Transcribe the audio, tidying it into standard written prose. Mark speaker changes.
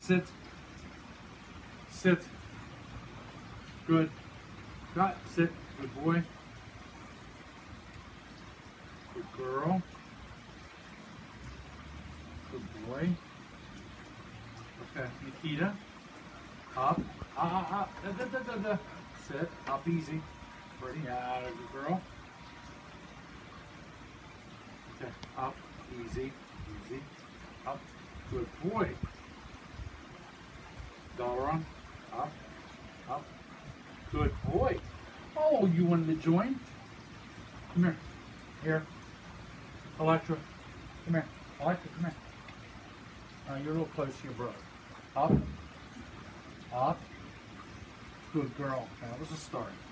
Speaker 1: Sit. Sit. Good. Got. Sit. Good boy. Good girl. Good boy. Okay, Nikita. Up. Up. Da, da, da, da. Sit. Up easy. Pretty. Good girl. Okay. Up. Easy. Easy. Up. Good boy. Dalron. Up. Up. Good boy. Oh, you wanted to join? Come here. Here. Electra. Come here. Electra, come here. You're a little close to your brother. Up. Up. Good girl. That was a start.